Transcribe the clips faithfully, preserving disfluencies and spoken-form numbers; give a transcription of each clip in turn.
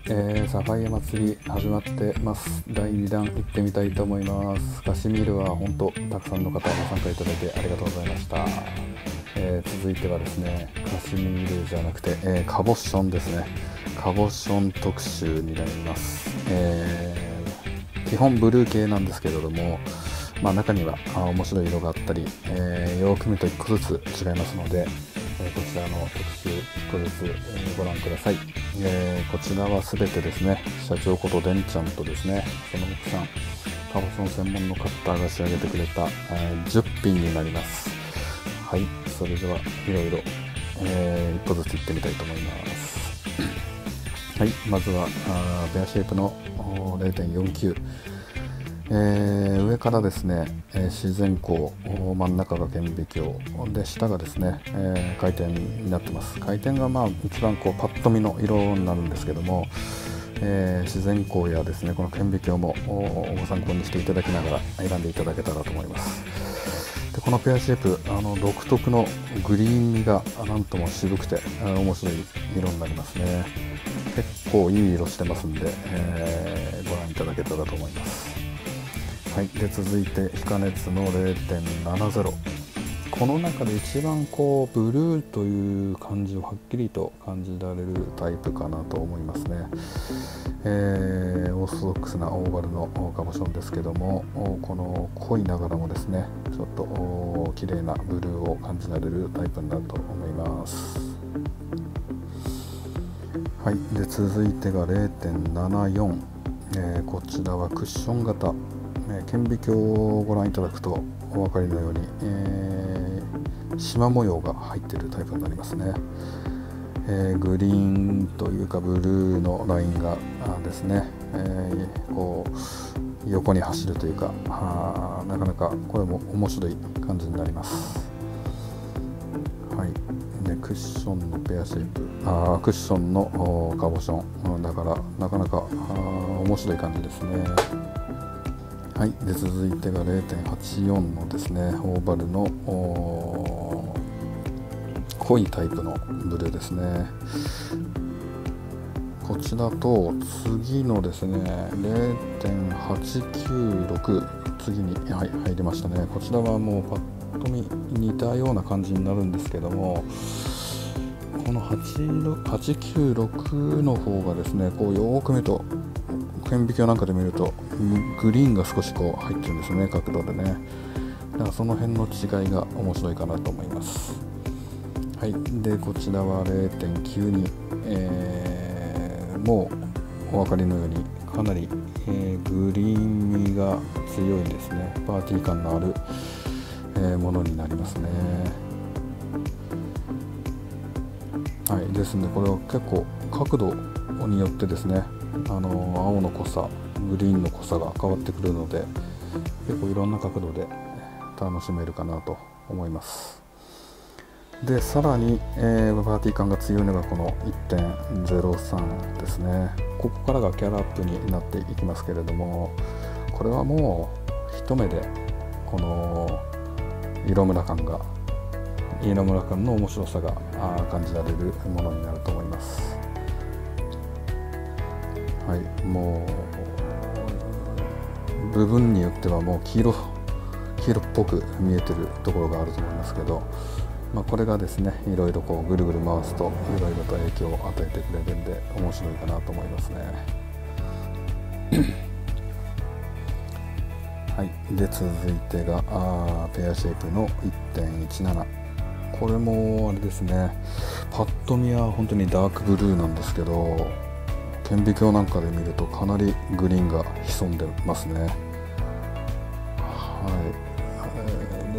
えー、サファイア祭り始まってます。だいにだん行ってみたいと思います。カシミールは本当たくさんの方が参加いただいてありがとうございました。えー、続いてはですね、カシミールじゃなくて、えー、カボッションですね。カボッション特集になります。えー、基本ブルー系なんですけれども、まあ、中にはあ面白い色があったり、えー、よく見るといっこずつ違いますので、えー、こちらの特集いっこずつ、えー、ご覧ください。えー、こちらはすべてですね、社長ことでんちゃんとですね、その奥さん、カボッション専門の方が仕上げてくれた、えー、じゅっぴんになります。はい、それではいろいろ、えー、いっこずついってみたいと思います。はい、まずはあベアシェイプの れいてんよんきゅう、えー、上からですね、えー、自然光、真ん中が顕微鏡で、下がですね、えー、回転になってます。回転がまあ一番こうパッと見の色になるんですけども、えー、自然光やですね、この顕微鏡もご参考にしていただきながら選んでいただけたらと思います。でこのペアシェイプ、あの独特のグリーン味がなんとも渋くて面白い色になりますね。結構いい色してますんで、えー、ご覧いただけたらと思います。はい、で続いて非加熱の れいてんななゼロ、 この中で一番こうブルーという感じをはっきりと感じられるタイプかなと思いますね。えー、オーソドックスなオーバルのカボションですけども、この濃いながらもですね、ちょっと綺麗なブルーを感じられるタイプになると思います。はい、で続いてが れいてんななよん、えー、こちらはクッション型、えー、顕微鏡をご覧いただくとお分かりのように、えー、縞模様が入っているタイプになりますね。えー、グリーンというかブルーのラインがですね、えー、こう横に走るというか、あなかなかこれも面白い感じになります。はい、でクッションのペアシェイプ、あクッションのカボションだからなかなか面白い感じですね。はい、で続いてが れいてんはちよん のですね、オーバルの濃いタイプのブルーですね。こちらと次のですね れいてんはちきゅうろく、 次に、はい、入りましたね。こちらはもうパッと見似たような感じになるんですけども、このはちきゅうろくの方がですね、こうよく見ると顕微鏡なんかで見るとグリーンが少しこう入ってるんですね、角度でね。だからその辺の違いが面白いかなと思います。はい、でこちらは れいてんきゅうに、えー、もうお分かりのようにかなり、えー、グリーン味が強いですね。パーティー感のある、えー、ものになりますね。はい、ですのでこれは結構角度によってですね、あの青の濃さ、グリーンの濃さが変わってくるので、結構いろんな角度で楽しめるかなと思います。でさらに、えー、パーティー感が強いのがこの いってんゼロさん ですね。ここからがキャラアップになっていきますけれども、これはもう一目でこの色ムラ感が色ムラ感の面白さが感じられるものになると思います。はい、もう部分によってはもう黄色黄色っぽく見えてるところがあると思いますけど、まあ、これがですね、いろいろこうぐるぐる回すといろいろと影響を与えてくれるんで面白いかなと思いますね。はい、で続いてがあペアシェイプの いってんいちなな、 これもあれですね、パッと見は本当にダークブルーなんですけど、顕微鏡なんかで見るとかなりグリーンが潜んでますね。はい、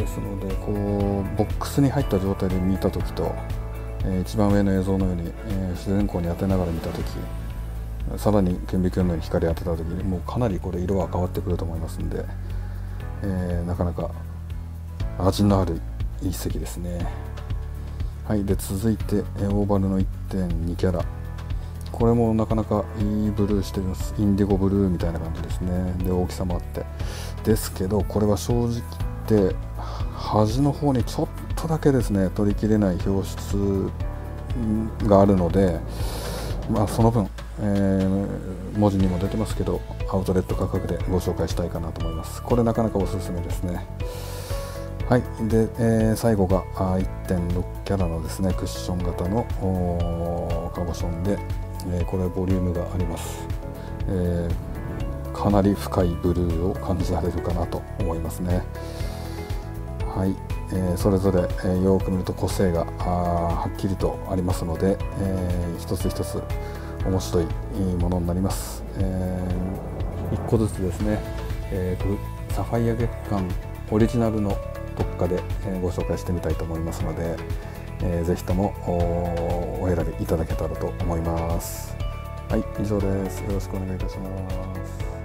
ですのでこうボックスに入った状態で見た時と、えー、一番上の映像のように、えー、自然光に当てながら見た時、さらに顕微鏡のように光当てた時にもうかなりこれ色は変わってくると思いますんで、えー、なかなか味のある一石ですね。はい、で続いてオーバルの いってんに キャラ、これもなかなかいいブルーしてます。インディゴブルーみたいな感じですね。で大きさもあってですけど、これは正直言って端の方にちょっとだけですね取りきれない表出があるので、まあ、その分えー、文字にも出てますけどアウトレット価格でご紹介したいかなと思います。これなかなかおすすめですね。はい、で、えー、最後が いってんろく キャラのですねクッション型のカボションで、えー、これボリュームがあります。えー、かなり深いブルーを感じられるかなと思いますね。はい、えー、それぞれ、えー、よく見ると個性がはっきりとありますので、えー、一つ一つ面白いものになります。えー、いっこずつですね、えー、サファイア月間オリジナルのどっかでご紹介してみたいと思いますので、えー、ぜひとも お, お選びいただけたらと思います。はい、以上です。よろしくお願いいたします。